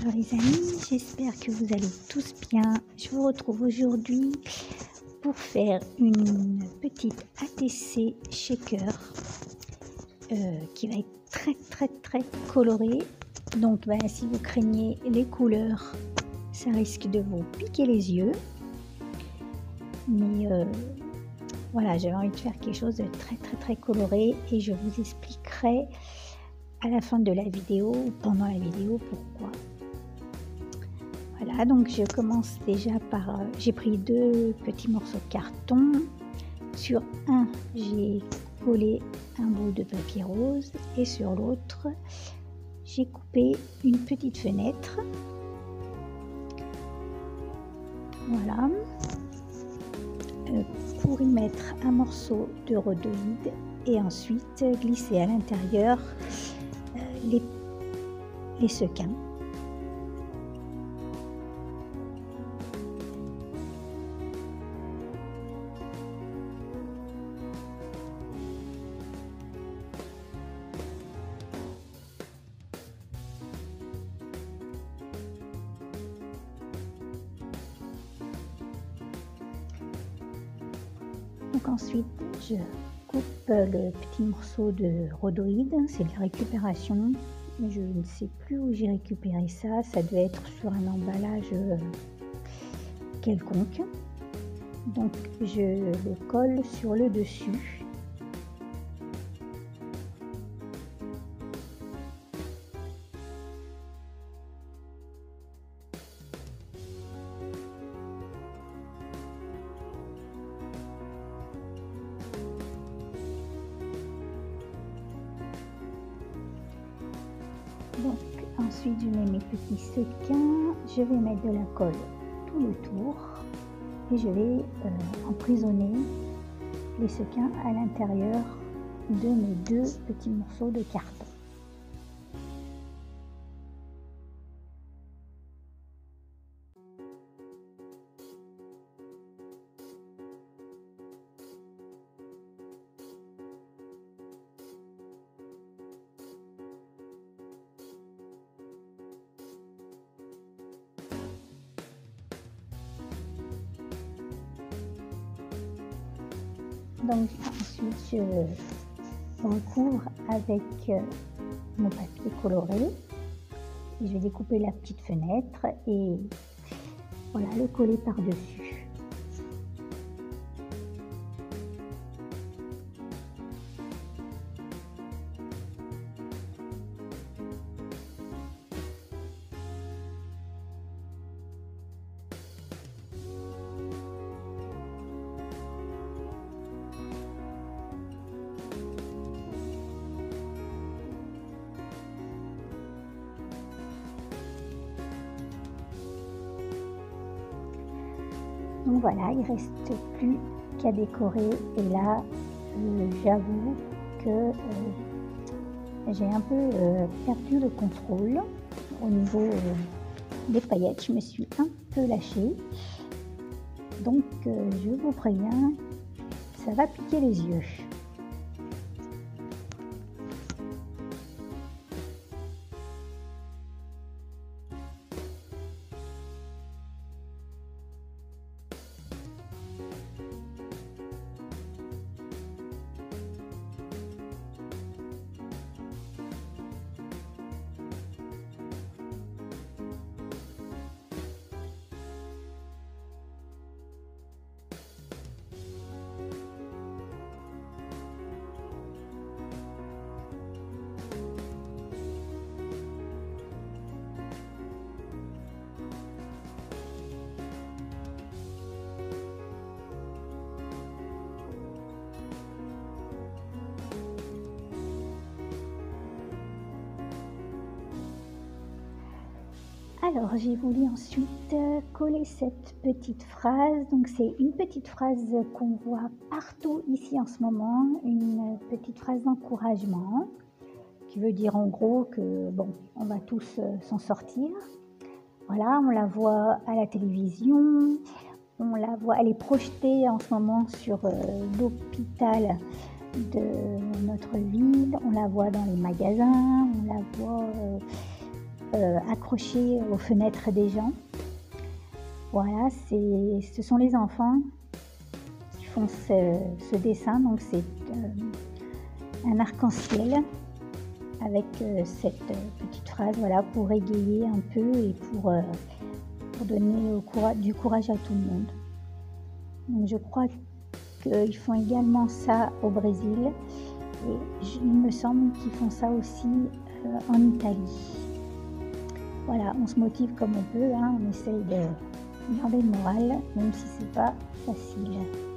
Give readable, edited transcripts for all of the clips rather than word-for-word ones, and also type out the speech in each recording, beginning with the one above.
Bonjour les amis, j'espère que vous allez tous bien. Je vous retrouve aujourd'hui pour faire une petite ATC shaker qui va être très colorée. Donc si vous craignez les couleurs, ça risque de vous piquer les yeux. Mais voilà, j'avais envie de faire quelque chose de très coloré et je vous expliquerai à la fin de la vidéo ou pendant la vidéo pourquoi. Voilà, donc je commence déjà par, j'ai pris 2 petits morceaux de carton. Sur un, j'ai collé un bout de papier rose et sur l'autre, j'ai coupé une petite fenêtre. Voilà. Pour y mettre un morceau de rhodoïde et ensuite glisser à l'intérieur les sequins. Donc ensuite, je coupe le petit morceau de rhodoïde, c'est de la récupération. Je ne sais plus où j'ai récupéré ça, ça devait être sur un emballage quelconque. Donc je le colle sur le dessus. Donc ensuite je mets mes petits sequins, je vais mettre de la colle tout le tour et je vais emprisonner les sequins à l'intérieur de mes 2 petits morceaux de carton. Donc ensuite je recouvre avec mon papier coloré et je vais découper la petite fenêtre et voilà, le coller par dessus. Donc voilà, il ne reste plus qu'à décorer et là j'avoue que j'ai un peu perdu le contrôle au niveau des paillettes. Je me suis un peu lâchée, donc je vous préviens, ça va piquer les yeux. Alors j'ai voulu ensuite coller cette petite phrase, donc c'est une petite phrase qu'on voit partout ici en ce moment, une petite phrase d'encouragement qui veut dire en gros que bon, on va tous s'en sortir. Voilà, on la voit à la télévision, on la voit, elle est projetée en ce moment sur l'hôpital de notre ville, on la voit dans les magasins, on la voit accrochés aux fenêtres des gens. Voilà, ce sont les enfants qui font ce dessin, donc c'est un arc-en-ciel avec cette petite phrase, voilà, pour égayer un peu et pour donner du courage à tout le monde. Donc je crois qu'ils font également ça au Brésil et il me semble qu'ils font ça aussi en Italie. Voilà, on se motive comme on peut, hein, on essaye de garder le moral, même si c'est pas facile.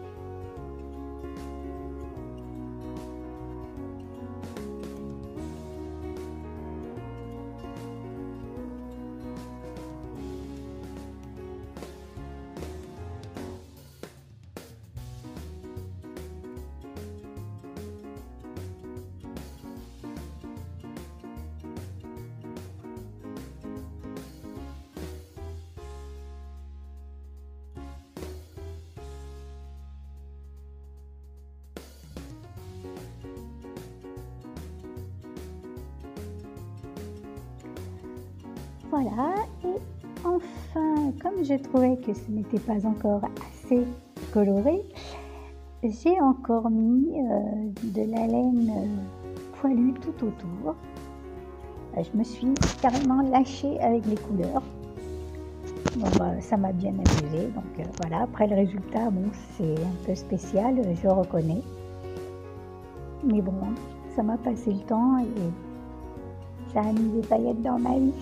Voilà, et enfin, comme je trouvais que ce n'était pas encore assez coloré, j'ai encore mis de la laine poilue tout autour. Je me suis carrément lâchée avec les couleurs. Bon, ça m'a bien amusé, donc voilà. Après le résultat, bon, c'est un peu spécial, je reconnais. Mais bon, ça m'a passé le temps et ça a mis des paillettes dans ma vie.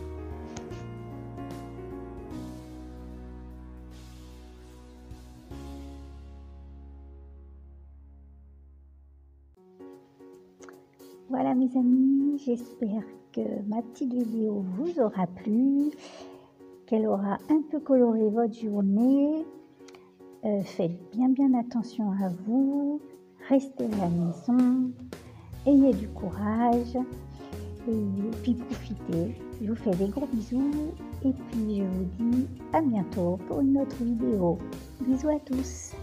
Voilà mes amis, j'espère que ma petite vidéo vous aura plu, qu'elle aura un peu coloré votre journée. Faites bien attention à vous, restez à la maison, ayez du courage et puis profitez. Je vous fais des gros bisous et puis je vous dis à bientôt pour une autre vidéo. Bisous à tous.